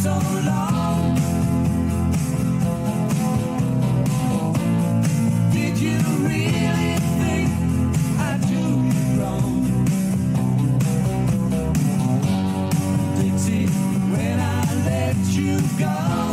so long. Did you really think I'd do you wrong? Dixie, when I let you go,